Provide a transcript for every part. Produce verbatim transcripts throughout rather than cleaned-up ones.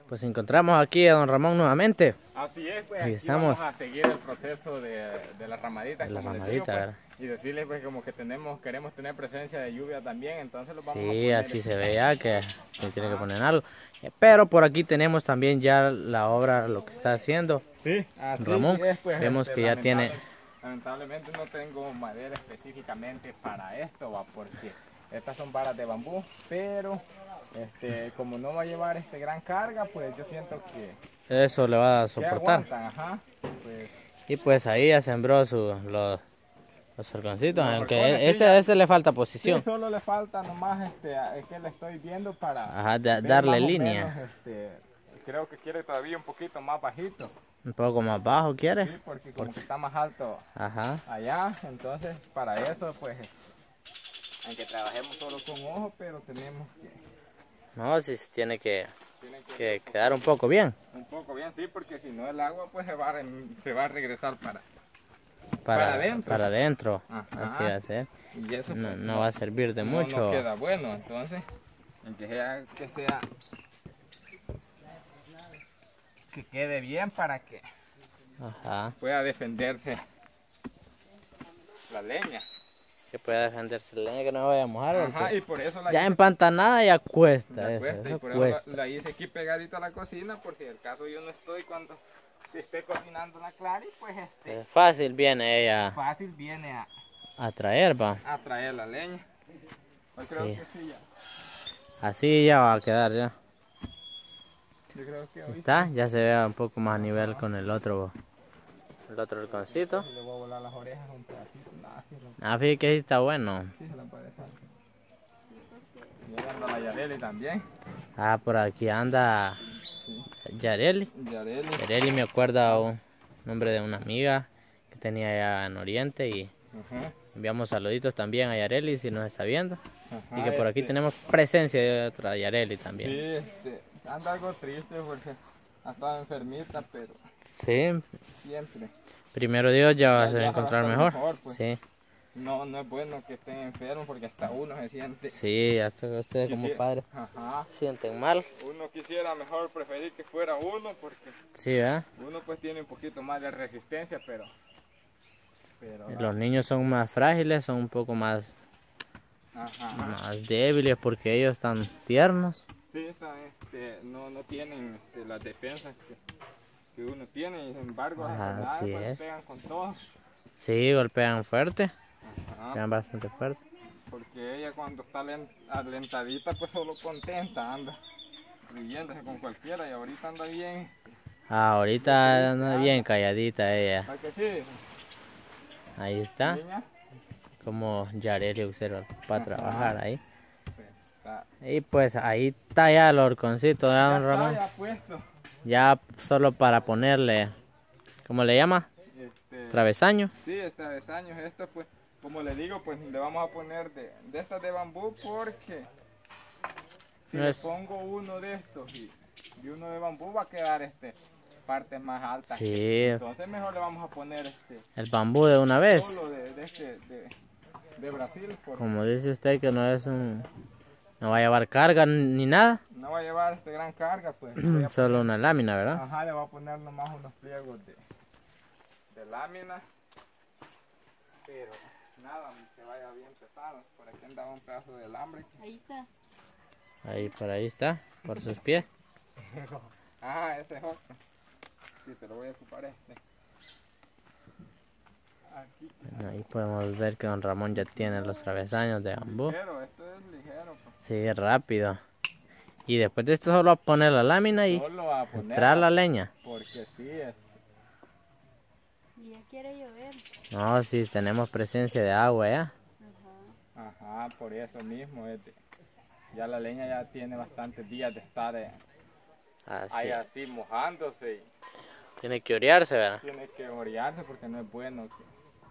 Pues encontramos aquí a don Ramón nuevamente. Así es, pues aquí aquí estamos. vamos a seguir el proceso de, de las ramaditas, De la como les ramadita, digo, pues, ¿verdad? y decirles pues como que tenemos, queremos tener presencia de lluvia también, entonces los vamos a Sí, poner. así se ve ya que se tiene que poner algo. Pero por aquí tenemos también ya la obra, lo que está haciendo. Sí, así Ramón, es, pues, vemos este, que ya tiene... lamentablemente no tengo madera específicamente para esto, va, porque estas son varas de bambú, pero este, como no va a llevar este gran carga, pues yo siento que, Eso le va a que soportar. aguantan, ajá, pues, Y pues ahí ya sembró su, los, los sorgoncitos, los aunque horcones, sí, este, ya- este le falta sí, posición. solo le falta nomás, este, es que le estoy viendo para Ajá, de- ver darle más o línea. menos, este, creo que quiere todavía un poquito más bajito, Un poco más bajo, ¿quiere? sí, porque como que está más alto Ajá. allá, entonces para eso pues aunque trabajemos solo con ojo, pero tenemos que, No, si se tiene que, tiene que que quedar un poco bien. un poco bien, sí, porque si no el agua pues se va a, re- se va a regresar para Para, Para adentro. Para adentro. Ajá. Así va a ser. y eso No, pues, no va a servir de no mucho. nos queda bueno, entonces aunque sea que sea que quede bien para que Ajá. pueda defenderse la leña. Que pueda defenderse la leña, que no vaya a mojar. Ajá, porque y por eso la ya hice, empantanada ya cuesta. la eso, cuesta, y eso por eso cuesta. la, la hice aquí pegadito a la cocina, porque el caso yo no estoy cuando esté cocinando la clara y pues este Es fácil viene ella fácil viene a, a traer, va. a traer la leña. Yo creo Sí. que sí ya. Así ya va a quedar ya. Yo creo que Ahí hoy está, ya se ve un poco más a nivel con el otro. El otro halconcito. sí le voy a volar las orejas un pedacito. Nada, sí, lo- Ah, fíjate que sí está bueno. sí se la puede dejar. Llegando a la Yareli también. Ah, por aquí anda Sí. Yareli. Yareli. Yareli me acuerda un nombre de una amiga que tenía allá en Oriente y Ajá, enviamos saluditos también a Yareli si nos está viendo. ajá, Y que por aquí este, tenemos presencia de otra Yareli también. Sí, este, anda algo triste porque ha estado enfermita, pero Sí, siempre. primero Dios ya va a Ya- se va a ya encontrar va a mejor. estar mejor, pues. Sí, No, no es bueno que estén enfermos porque hasta uno se siente. sí, hasta ustedes como quisi- padres Ajá. se sienten mal. Uno quisiera mejor preferir que fuera uno porque Sí, ¿verdad? uno pues tiene un poquito más de resistencia, pero... pero Los niños son más frágiles, son un poco más, ajá. más débiles porque ellos están tiernos. Sí, está, este, no, no tienen este, las defensas que, que uno tiene y sin embargo las Ajá, enfermedades así pues, es. pegan con todo. Sí, golpean fuerte, Ajá. golpean bastante fuerte. Porque ella cuando está len- alentadita pues solo contenta anda riéndose con cualquiera y ahorita anda bien. Ah, ahorita anda bien calladita ella. ¿Verdad que sí? Ahí está, Niña, como Yareli observa para Ajá. trabajar ahí. pues, está, Y pues ahí está ya el horconcito de ya don está Ramón. ya puesto. Ya solo para ponerle, ¿cómo le llama? Este, Travesaño. Sí, este travesaños, esto pues, como le digo, pues le vamos a poner de, de estas de bambú porque si No le es- pongo uno de estos y, y uno de bambú va a quedar este partes más altas. Sí, Entonces mejor le vamos a poner este el bambú de una vez. solo de, de este de, de Brasil porque Como dice usted que no es un, no va a llevar carga ni nada, no va a llevar este gran carga, pues le voy a solo una lámina, poner- ¿verdad? ajá, le voy a poner nomás unos pliegos de, de lámina, pero nada, que vaya bien pesado. Por aquí andaba un pedazo de alambre. Ahí está. Ahí por ahí está, por sus pies. Ah, ese es otro. Sí, te lo voy a ocupar este. Aquí. Bueno, ahí podemos ver que don Ramón ya tiene los travesaños de bambú. Ligero, esto es ligero. Pues. Sí, rápido. Y después de esto solo poner la lámina y Solo a poner. entrar la leña. Porque sí, es. Y ya quiere llover. No, sí, tenemos presencia de agua ya. Ajá. Ajá, por eso mismo. Es de- ya la leña ya tiene bastantes días de estar eh, Así. ahí así mojándose. Y Tiene que orearse, ¿verdad? tiene que orearse porque no es bueno que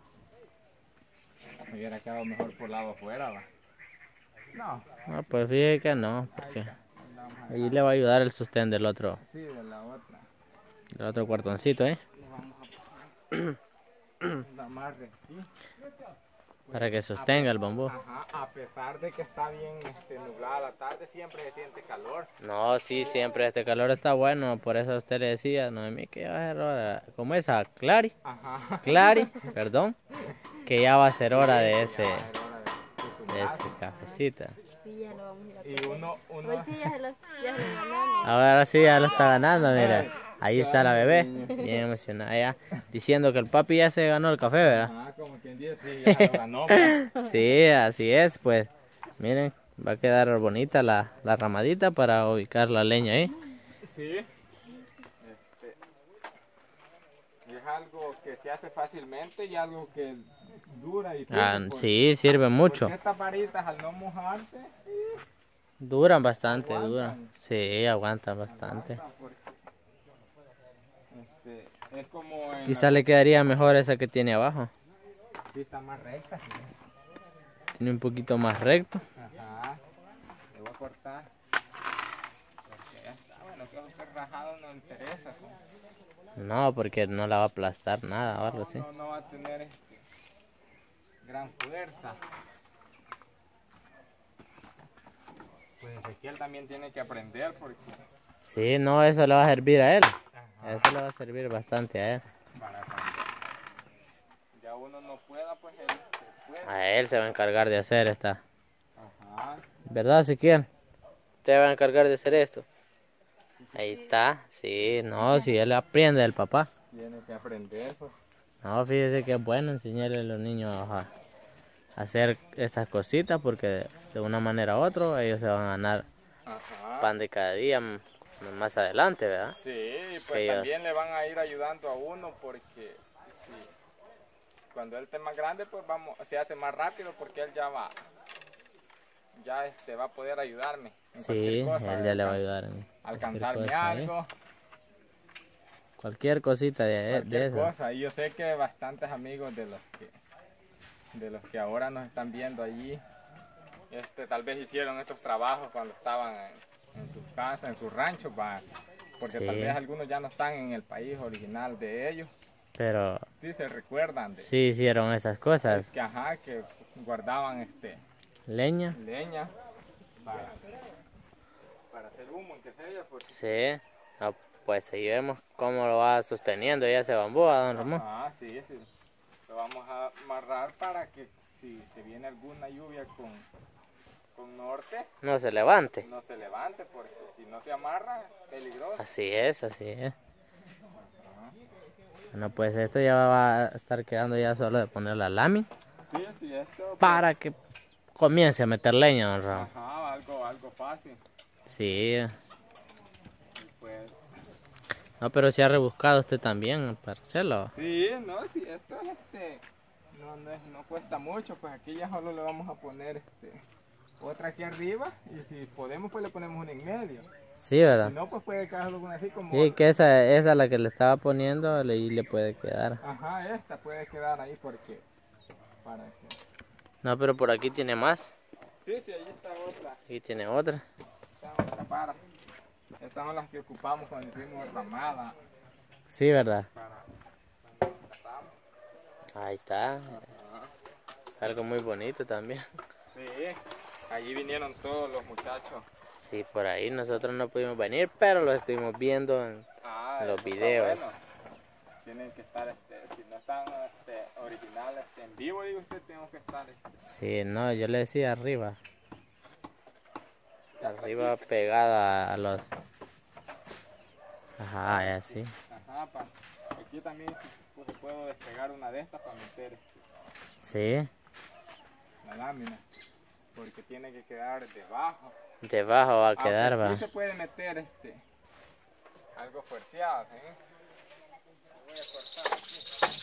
me hubiera quedado mejor por lado afuera, va. No, No, pues fíjate que no, porque ahí la vamos a ahí dejar. le va a ayudar el sostén del otro, Sí, de la otra. del otro cuartoncito, ¿eh? Le vamos a poner la amarre aquí. para que sostenga el bambú. Ajá, a pesar de que está bien este, nublada la tarde, siempre se siente calor. No, sí, siempre este calor está bueno, por eso usted le decía, Noemí, que ya va a ser hora, ¿cómo es? A Clary, Ajá. Clary, perdón, que ya va a ser hora de ese, Ya va a ser hora de- de de ese su cafecita. Sí, ya lo vamos a ir a Y comer. uno, uno... Hoy sí ya se lo, ya se lo ganaron. Ahora sí ya lo está ganando, mira, ahí está la bebé, bien emocionada ya, diciendo que el papi ya se ganó el café, ¿verdad? Ajá, como quien dice, sí, ya lo ganó. Pues. Sí, así es, pues, miren, va a quedar bonita la, la ramadita para ubicar la leña ahí. Sí. Este, es algo que se hace fácilmente y algo que dura y sirve, Ah, pues. sí, sirve mucho. Porque estas varitas al no mojarse, Duran bastante, Aguantan. duran. Sí, aguantan bastante. aguantan porque, este, es como en Quizá le quedaría mejor esa que tiene abajo. la- sí, está más recta. Sí. Tiene un poquito más recto. Ajá. Le voy a cortar. Porque ya está, bueno, que es rajado no interesa. ¿No? No, porque no la va a aplastar nada o algo así. No, no va a tener este, gran fuerza. Pues Ezequiel también tiene que aprender porque Sí, no, eso le va a servir a él. ajá, Eso le va a servir bastante a él. para cuando ya uno no pueda, pues él se puede. A él se va a encargar de hacer esta. Ajá. ¿Verdad, Ezequiel? ¿Te va a encargar de hacer esto? Ahí está. Sí, no, si él aprende del papá. Tiene que aprender, pues. No, fíjese que es bueno enseñarle a los niños a a hacer estas cositas porque de una manera u otra ellos se van a ganar Ajá. pan de cada día m- más adelante, ¿verdad? Sí, y pues Que ellos- también le van a ir ayudando a uno porque sí, cuando él esté más grande, pues vamos, se hace más rápido porque él ya va, ya este va a poder ayudarme en Sí, cualquier cosa, él ya le va a alcan- ayudar en cualquier alcanzarme cosa, ¿eh? algo, Cualquier cosita de, de cualquier eso. cosa. Y yo sé que bastantes amigos de los que de los que ahora nos están viendo allí, este, tal vez hicieron estos trabajos cuando estaban en, en sus casas, en sus ranchos, va, porque Sí. tal vez algunos ya no están en el país original de ellos. Pero Sí, se recuerdan de sí hicieron esas cosas. que, ajá, que guardaban este Leña. leña para, para hacer humo, en que sea, pues. Sí. No, pues ahí vemos cómo lo va sosteniendo ya ese bambú, ¿a don Ramón? Ah, sí, sí. Lo vamos a amarrar para que si se viene alguna lluvia con, con norte, No se levante. no se levante, porque si no se amarra, peligroso. Así es, así es. Bueno, pues esto ya va a estar quedando ya solo de poner la lámina Sí, sí, esto. pues, para que comience a meter leña, don Ramón. Ajá, algo, algo fácil. Sí. Y pues, No, pero se ha rebuscado usted también para hacerlo. sí, no, sí, esto es este, no, no, es- no cuesta mucho, pues aquí ya solo le vamos a poner este, otra aquí arriba y si podemos pues le ponemos una en medio. Sí, ¿verdad? Si no, pues puede quedar alguna así como, Sí, que esa, esa la que le estaba poniendo, le- y le puede quedar. ajá, esta puede quedar ahí porque, para que, No, pero por aquí tiene más. sí, sí, ahí está otra, Aquí tiene otra. está otra para, estas son las que ocupamos cuando hicimos ramada Sí, ¿verdad? para cuando nos casamos. Ahí está. Algo muy bonito también. Sí, allí vinieron todos los muchachos. Sí, por ahí nosotros no pudimos venir, pero lo estuvimos viendo en... Ah, Los eso está videos. bueno. Tienen que estar, este, si no están este, originales este, en vivo, digo usted, tenemos que estar. Este, Sí, no, yo le decía arriba. Arriba pegada a los... Ajá, y así. ajá, pa, aquí también pues, puedo despegar una de estas para meter este, Sí, la lámina, porque tiene que quedar debajo. debajo va a Aunque quedar, aquí va. se puede meter este, algo fuerceado, ¿eh? Voy a cortar aquí.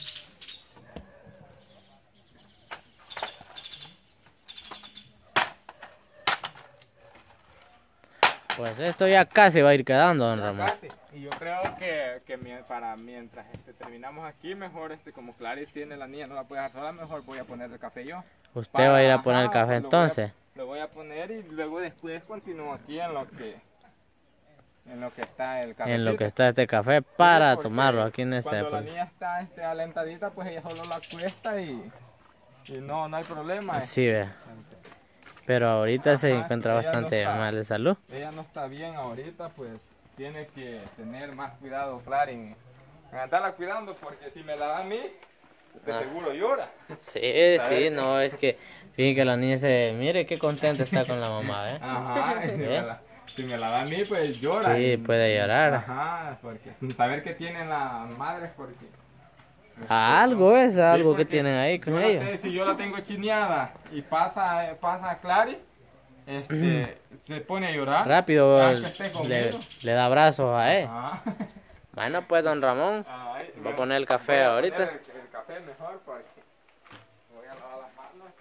Pues esto ya casi va a ir quedando, don Ya Ramón. casi. Y yo creo que, que mi- para mientras este, terminamos aquí, mejor este, como Clary tiene la niña, no la puede dejar sola, mejor voy a poner el café yo. Usted va a ir a Para- poner el ajá, café pues lo voy a- entonces. Lo voy a poner y luego después continúo aquí en lo que en lo que está el café. En lo que está este café para tomarlo aquí en este... Cuando la pues. niña está este, alentadita, pues ella solo la cuesta y, y no, no hay problema. Sí, ve. Pero ahorita se Ajá, encuentra ella no bastante está- mal de salud. Ella no está bien ahorita, pues tiene que tener más cuidado, Clary, en andarla cuidando, porque si me la da a mí, de Ah. seguro llora. Sí, sí, no, es que fíjense que la niña se, mire qué contenta está con la mamá, ¿eh? Ajá, y si, ¿Eh? me la, si me la da a mí, pues llora. Sí, y- puede llorar. Ajá, porque saber que tienen las madres, porque... Algo es, Sí, algo que porque tienen ahí con yo la ellos. te- si yo la tengo chineada y pasa, pasa Clary, este, se pone a llorar. Rápido cada que esté le, conmigo. le da abrazos a él. Ajá. Bueno, pues don Ramón, Ay, voy a bueno, poner el café voy a ahorita. poner El, el café mejor porque voy a lavar las manos.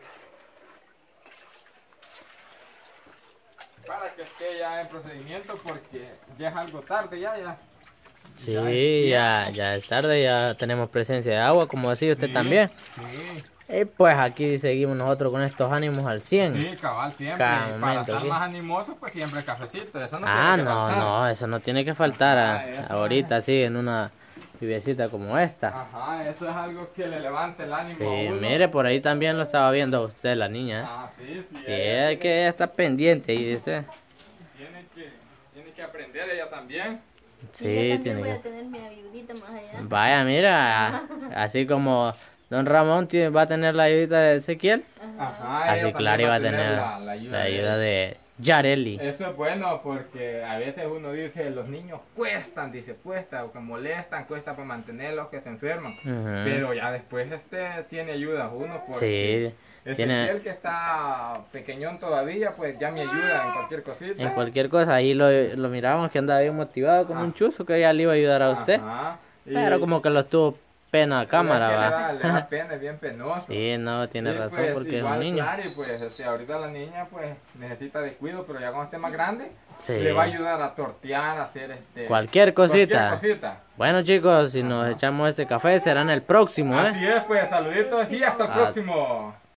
Para que esté ya en procedimiento porque ya es algo tarde ya, ya. Sí, ya, ya es tarde, ya tenemos presencia de agua, como decía usted Sí, también. Sí, Y pues aquí seguimos nosotros con estos ánimos al cien. sí, cabal, siempre. Cada Y para momento, estar ¿sí? más animoso, pues siempre cafecito. Eso no Ah, tiene que no, faltar. no, eso no tiene que faltar a- Ajá, eso ahorita, así, en una lluviecita como esta. Ajá, eso es algo que le levante el ánimo a Sí, uno. mire, por ahí también lo estaba viendo a usted, la niña. ¿eh? Ah, sí, sí. Sí, ella es que ella está pendiente y dice. tiene que, tiene que aprender ella también. Y yo Sí, también tiene voy que. a tener mi ayudita más allá. Vaya, mira, así como don Ramón tiene- va a tener la ayuda de Ezequiel, Ajá. Ajá, así ella Clary también va a tener la, la ayuda, la de ayuda él. de Yareli. Eso es bueno porque a veces uno dice, los niños cuestan, dice, cuesta, o que molestan, cuesta para mantenerlos, que se enferman. Ujú. Pero ya después este tiene ayuda uno porque Sí, Ezequiel tiene que está pequeñón todavía, pues ya me ayuda en cualquier cosita. en cualquier cosa, ahí lo, lo mirábamos que andaba bien motivado como un chuzo que ya le iba a ayudar a usted, Ajá, y- pero como que lo estuvo pena a cámara, es que le va. da- Le da pena, es bien penoso. Sí, no, tiene Y, razón pues, porque es igual, un niño. Clary, pues, este, ahorita la niña pues necesita descuido, pero ya cuando esté más grande, Sí. le va a ayudar a tortear, a hacer este Cualquier cosita. cualquier cosita. Bueno chicos, si nos echamos este café será en el próximo, ¿eh? Así es, pues, saluditos y hasta el Ah. próximo.